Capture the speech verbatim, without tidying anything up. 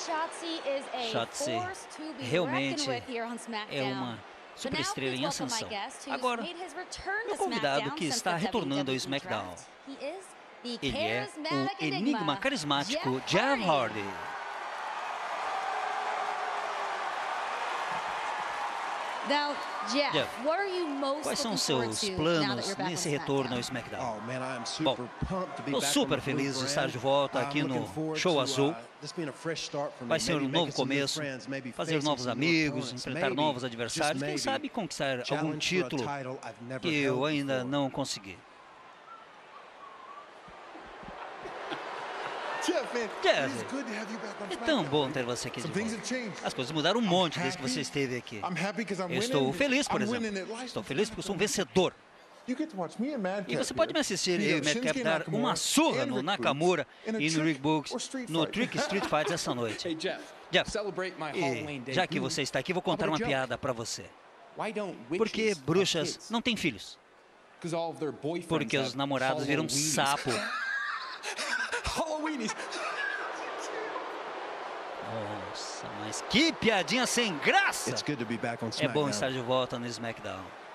Shotzi realmente é uma superestrela em ascensão. Agora, meu convidado que está retornando ao SmackDown, ele é o enigma carismático Jeff Hardy. Jeff, quais são os seus planos nesse retorno ao SmackDown? Bom, estou super feliz de estar de volta aqui no Show Azul. Vai ser um novo começo, fazer novos amigos, enfrentar novos adversários, quem sabe conquistar algum título que eu ainda não consegui. Jeff, é tão bom ter você aqui de volta. As coisas mudaram um monte desde que você esteve aqui. Eu estou feliz, por exemplo. Estou feliz porque eu sou um vencedor. E você pode me assistir, eu e o Madcap, dar uma surra no Nakamura e no Rick Books no Trick Street Fights essa noite. Jeff, e já que você está aqui, vou contar uma piada para você. Por que bruxas não têm filhos? Porque os namorados viram um sapo. Nossa, mas que piadinha sem graça! É bom estar de volta no SmackDown.